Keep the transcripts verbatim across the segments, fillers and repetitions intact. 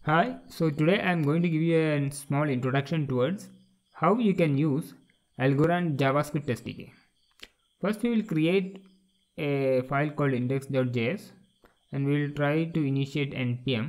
Hi, so today I am going to give you a small introduction towards how you can use Algorand JavaScript S D K. First we will create a file called index.js and we will try to initiate npm.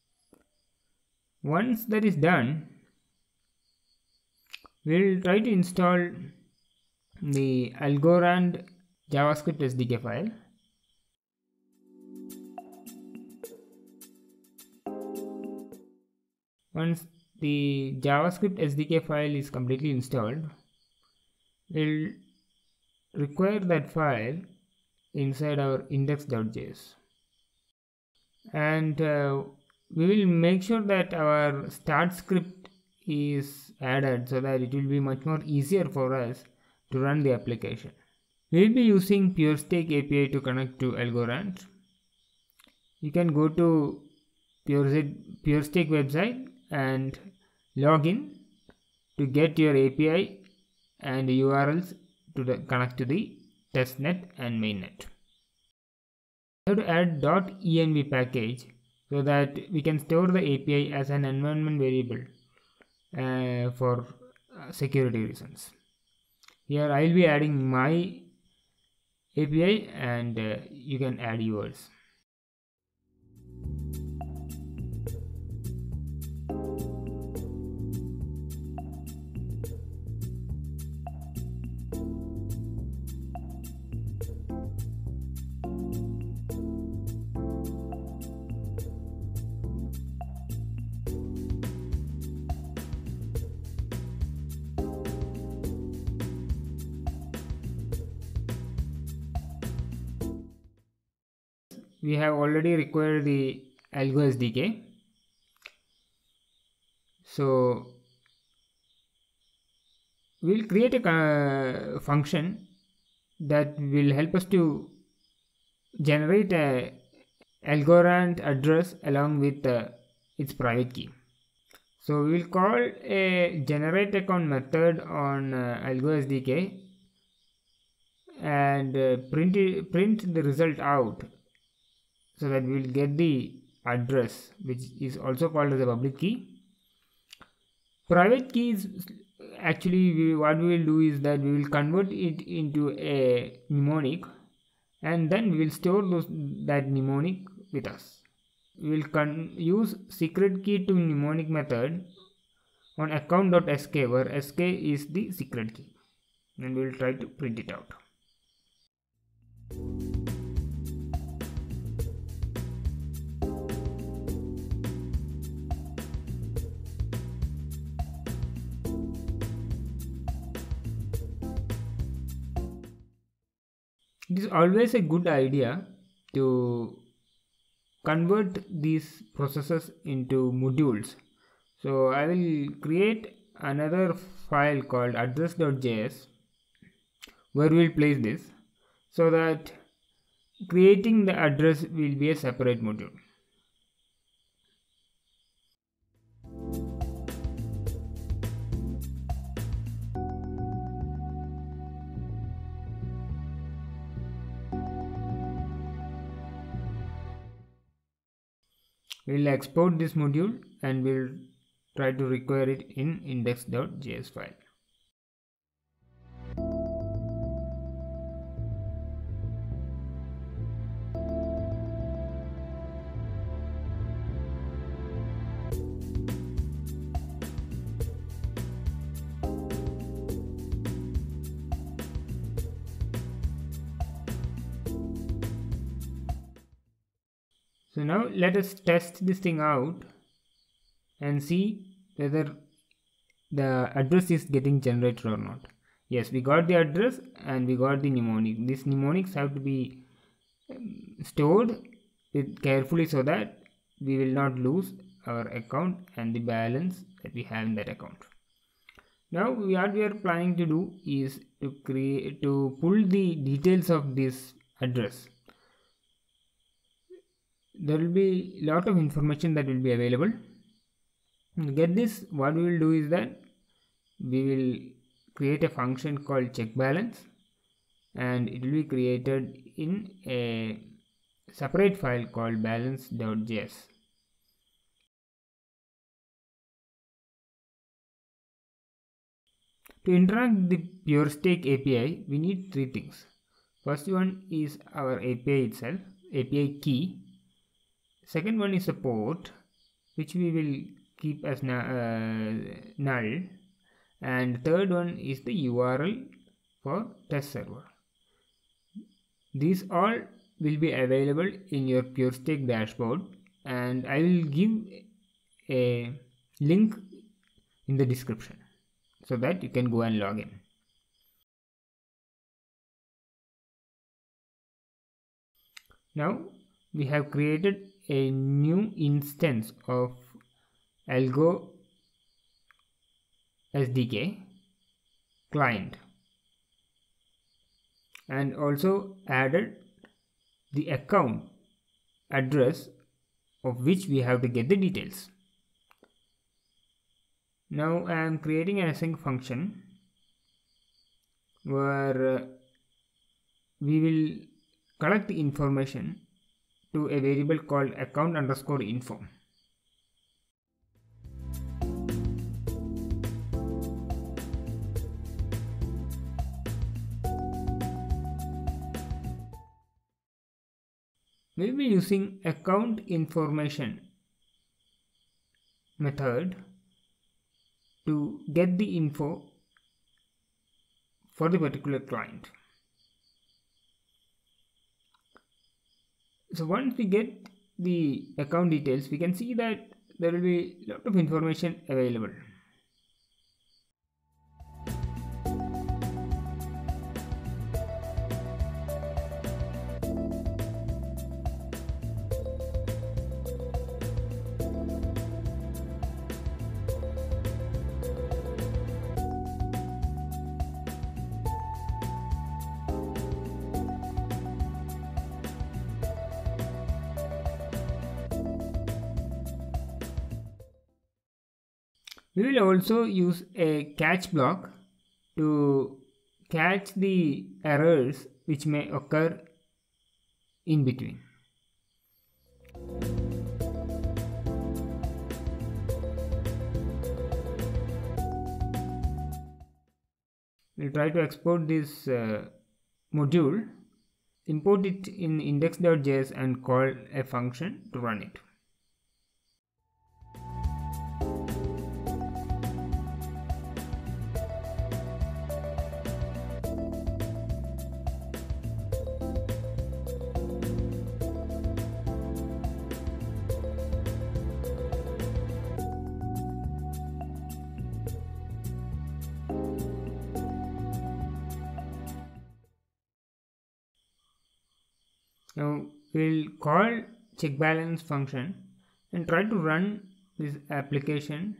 Once that is done, we will try to install the Algorand JavaScript S D K file. Once the JavaScript S D K file is completely installed, we'll require that file inside our index.js, and uh, we will make sure that our start script is added so that it will be much more easier for us to run the application. We will be using PureStake A P I to connect to Algorand. You can go to PureStake website and log in to get your A P I and U R Ls to the, connect to the testnet and mainnet. We have to add .env package so that we can store the A P I as an environment variable uh, for uh, security reasons. Here I will be adding my A P I and uh, you can add yours. We have already required the Algo S D K. So we will create a uh, function that will help us to generate a Algorand address along with uh, its private key. So we will call a generate account method on uh, Algo S D K and uh, print it, print the result out, so that we will get the address, which is also called as a public key. Private keys, actually we, what we will do is that we will convert it into a mnemonic and then we will store those, that mnemonic with us. We will use secret key to mnemonic method on account.sk, where sk is the secret key, and we will try to print it out. It is always a good idea to convert these processes into modules. So I will create another file called address.js where we will place this, so that creating the address will be a separate module. We will export this module and we will try to require it in index.js file. So now let us test this thing out and see whether the address is getting generated or not. Yes, we got the address and we got the mnemonic. These mnemonics have to be stored with carefully so that we will not lose our account and the balance that we have in that account. Now what we are planning to do is to create to pull the details of this address. There will be a lot of information that will be available. To get this, what we will do is that we will create a function called check balance, and it will be created in a separate file called balance.js. To interact with the PureStake A P I, we need three things. First one is our A P I itself, A P I key. Second one is a port, which we will keep as uh, null. And third one is the U R L for test server. These all will be available in your PureStake dashboard, and I will give a link in the description so that you can go and log in. Now we have created a new instance of Algo S D K client and also added the account address of which we have to get the details. Now I am creating an async function where uh, we will collect the information to a variable called account underscore info. We will be using account information method to get the info for the particular client. So once we get the account details, we can see that there will be a lot of information available. We will also use a catch block to catch the errors which may occur in between. We'll try to export this uh, module, import it in index.js and call a function to run it. Now we'll call checkBalance function and try to run this application.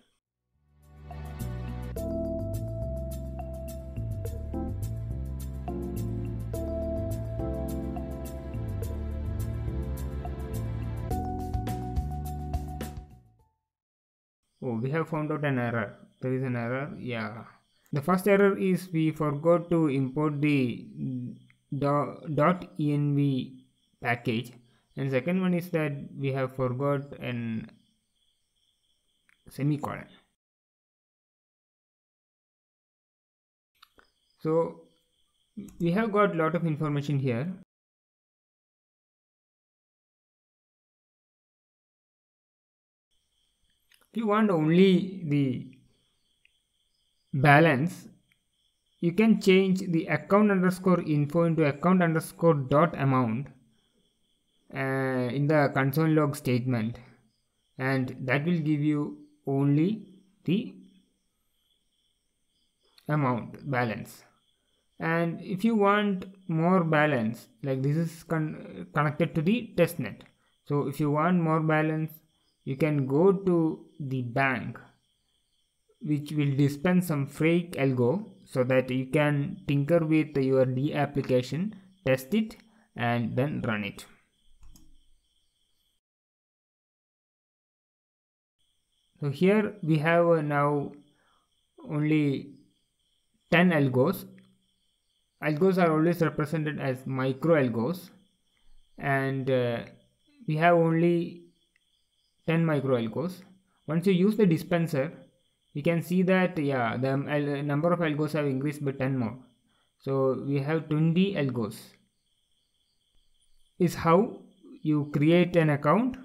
Oh, we have found out an error. There is an error. Yeah. The first error is we forgot to import the .env package, and second one is that we have forgot an semicolon. So we have got a lot of information here. If you want only the balance, you can change the account underscore info into account underscore dot amount uh, in the console log statement, and that will give you only the amount balance. And if you want more balance, like this is con connected to the testnet, so if you want more balance, you can go to the bank, which will dispense some fake algo so that you can tinker with your D application, test it, and then run it. So here we have uh, now only ten algos. Algos are always represented as micro algos, and uh, we have only ten micro algos. Once you use the dispenser, we can see that yeah, the number of algos have increased by ten more. So we have twenty algos. Is how you create an account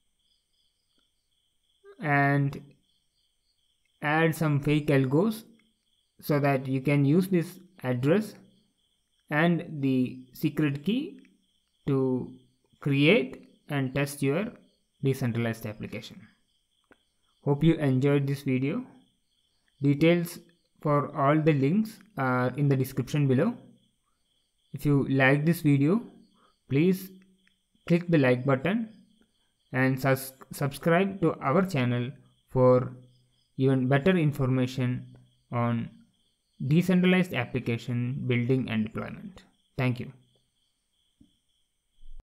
and add some fake algos so that you can use this address and the secret key to create and test your decentralized application. Hope you enjoyed this video. Details for all the links are in the description below. If you like this video, please click the like button and sus subscribe to our channel for even better information on decentralized application building and deployment. Thank you.